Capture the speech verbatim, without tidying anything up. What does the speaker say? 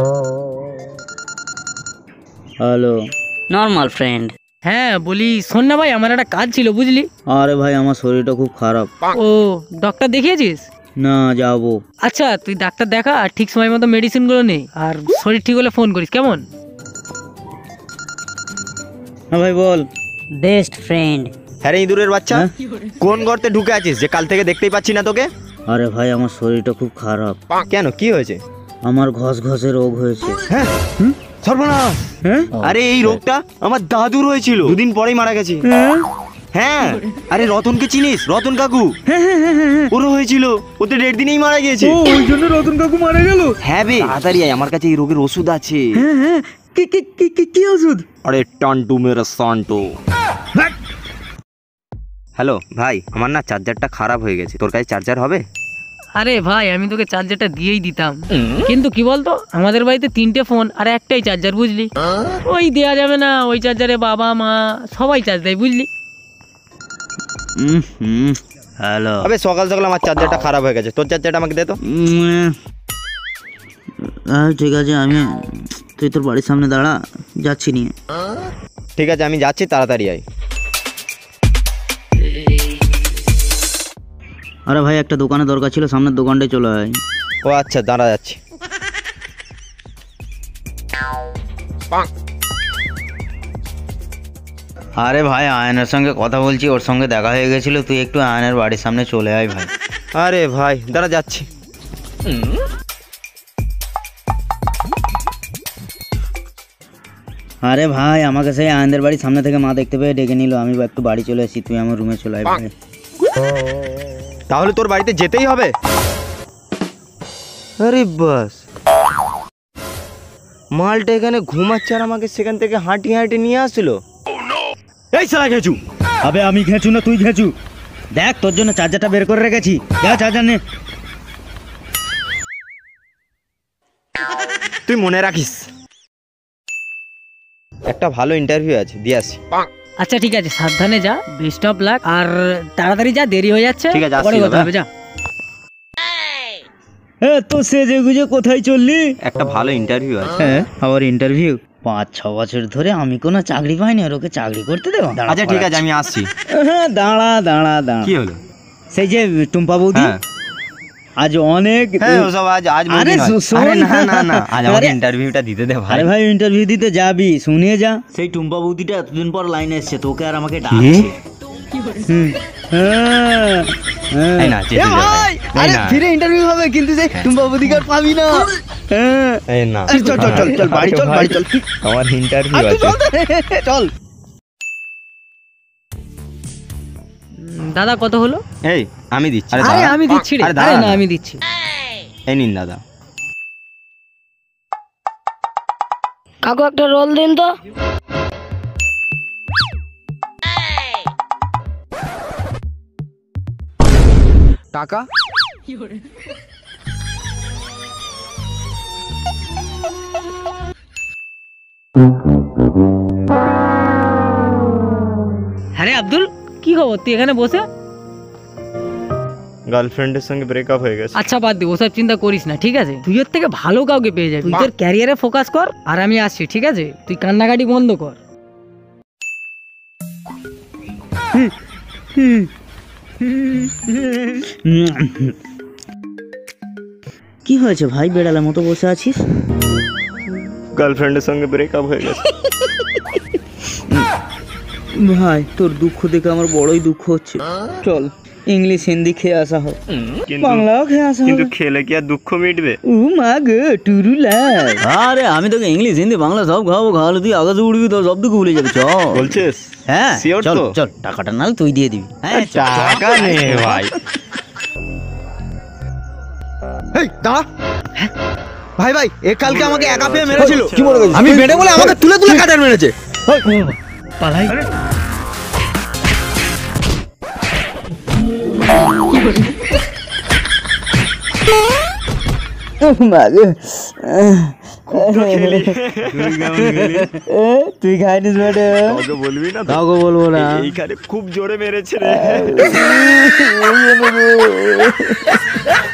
Hello normal friend. হ্যাঁ বলি, শোন না ভাই, আমার একটা কাজ ছিল বুঝলি। আরে ভাই আমার শরীরটা খুব খারাপ। ও ডক্টর দেখিয়েছিস? না যাবো। আচ্ছা তুই ডাক্তার দেখা আর ঠিক সময় মতো মেডিসিন গুলো নে, আর শরীর ঠিক হলে ফোন করিস কেমন? হ্যাঁ ভাই বল। Best friend. হ্যাঁ রে ইঁদুরের বাচ্চা, কোন গর্তে ঢুকে আছিস যে কাল থেকে দেখতেই পাচ্ছি না তোকে? আরে ভাই আমার শরীরটা খুব খারাপ। কেন, কি হয়েছে? আমার ঘস ঘসে রোগ হয়েছে। হ্যাঁ সর্বনাশ। হ্যাঁ আরে এই রোগটা আমার দাদুর হয়েছিল, দুদিন পরেই মারা গেছে। হ্যাঁ আরে রতনকে চিনিস? রতন কাকু, ওরও হয়েছিল, ওতে দেড় দিনেই মারা গিয়েছে। ওই জন্য রতন কাকু মারা গেল? হ্যাঁ বে, তাড়াতাড়ি আয়, আমার কাছে এই রোগের ওষুধ আছে। হ্যাঁ হ্যাঁ কি কি কি কি কি ওষুধ? আরে টান্টু মেরা সান্টো। হ্যালো ভাই, আমার না চার্জারটা খারাপ হয়ে গেছে, তোর কাছে চার্জার হবে? আরে ভাই আমি তোকে চার্জারটা দিয়েই দিতাম, কিন্তু কি বলতো আমাদের বাড়িতে তিনটে ফোন আর একটাই চার্জার বুঝলি। ওই দেয়া যাবে না, ওই চার্জারে বাবা মা সবাই চার্জ দেয় বুঝলি। হ্যালো। আবে সকাল সকাল আমার চার্জারটা খারাপ হয়ে গেছে, তোর চার্জারটা আমাকে দে তো। হ্যাঁ ঠিক আছে, আমি তুই তোর বাড়ির সামনে দাঁড়া, যাচ্ছি নিয়ে। ঠিক আছে আমি যাচ্ছি, তাড়াতাড়ি আয়। আরে ভাই একটা দোকানে দরকার ছিল, সামনের দোকানটায় চলে আয়। ও আচ্ছা দাঁড়া যাচ্ছি। আরে ভাই আয়নের সঙ্গে কথা বলছি, ওর সঙ্গে দেখা হয়ে গেছিল, তুই একটু আয়নের বাড়ির সামনে চলে আয় ভাই। আরে ভাই দাঁড়া যাচ্ছি। আরে ভাই আমাকে সেই আয়নের বাড়ির সামনে থেকে মা দেখতে পেয়ে ডেকে নিল, আমি একটু বাড়ি চলে এসেছি, তুই আমার রুমে চলে আয় ভাই। তাহলে তোর বাড়িতে যেতেই হবে? আরে বাস, মালটা এখানে ঘুমাচ্ছে আর আমাকে সেখান থেকে হাঁটি হাঁটি নিয়ে আসলো। এই শালা ঘেঁচু। আবে আমি ঘেঁচু না তুই ঘেঁচু? দেখ তোর জন্য চার্জারটা বের করে রেখেছি, যা চার্জার নে। তুই মনে রাখিস, একটা ভালো ইন্টারভিউ আছে, দিয়ে আসি। আচ্ছা ঠিক আছে, সাবধানে যা, বেস্ট অফ লাক, আর তাড়াতাড়ি যা, দেরি হয়ে যাচ্ছে। ঠিক আছে, আসছি পরে কথা দাদা। হবে, যা। হ্যাঁ তো সেজে গুজে কোথায় চললি? একটা ভালো ইন্টারভিউ আছে। হ্যাঁ আবার ইন্টারভিউ? পাঁচ ছ বছর ধরে আমি কোনো চাকরি পাইনি, আর ওকে চাকরি করতে দেবো? আচ্ছা ঠিক আছে আমি আসছি। হ্যাঁ দাঁড়া দাঁড়া দাঁড়া। কি হলো? সেই যে টুম্পা বৌদি হ্যাঁ। আজ অনেক হ্যাঁ ওসব আজ আজ আরে বলি হয়। শোন আরে না না না, আজ আমাকে আরে- ইন্টারভিউটা দিতে দে ভাই। আরে ভাই ইন্টারভিউ দিতে যাবি, শুনিয়ে যা। সেই টুম্পা বৌদিটা এতদিন পর লাইনে এসছে, তোকে আর আমাকে ডাকছে। হুম, হ্যাঁ, হ্যাঁ। এই না, যেতে দে ভাই। এই না। ফিরে ইন্টারভিউ হবে, কিন্তু সেই টুম্পা বৌদিকে আর পাবি না। হ্যাঁ এই না। চল চল চল চল বাড়ি চল বাড়ি চল। আমার ইন্টারভিউ আর তুই আছে। চল তো, চল। উম, দাদা কত হলো? এই আমি দিচ্ছি। আরে দাঁড়া। আমি দিচ্ছি রে। আরে আরে দাঁড়া না না। আমি দিচ্ছি। এই নিন দাদা। কাকু একটা রোল দিন তো। টাকা? হ্যাঁ রে আব্দুল, কি খবর? তুই এখানে বসে? গার্লফ্রেন্ডের সঙ্গে ব্রেকআপ হয়ে গেছে। আচ্ছা বাদ দে, ওসব চিন্তা করিস না, ঠিক আছে? তুই এর থেকে ভালো কাউকে পেয়ে যাবি। তুই তোর ক্যারিয়ারে ফোকাস কর, আর আমি আসছি, ঠিক আছে? তুই কান্নাকাটি বন্ধ কর। কি হয়েছে ভাই, বেড়ালের মতো বসে আছিস? গার্লফ্রেন্ডের সঙ্গে ব্রেকআপ হয়ে গেছে। ভাই তোর দুঃখ দেখে আমার বড়ই দুঃখ হচ্ছে, চল ইংলিশ হিন্দি খেয়ে আসা হোক, বাংলাও খেয়ে আসা কিন্তু হবে। খেলে কি আর দুঃখ মিটবে? ও মা গো টুরুলা। আরে আমি তোকে ইংলিশ হিন্দি বাংলা সব খাওয়াবো, খাওয়ালে তুই আকাশে উড়বি, তো সব দুঃখ ভুলে যাবি। চল বলছিস? হ্যাঁ Sure চল তো? চল, টাকাটা নাহলে তুই দিয়ে দিবি। হ্যাঁ চল, চল। টাকা নেই ভাই। এই দাঁড়া। ভাই ভাই এ কালকে আমাকে একা পেয়ে মেরেছিল। কি মনে করছিস? আমি মেরে বলে আমাকে তুলে তুলে কাটার মেরেছে। পালাই। মা গো। তুই খাইনিস বেটে? কাউকে বলবি না তো? কাউকে বলবো না। এইখানে খুব জোরে মেরেছে রে।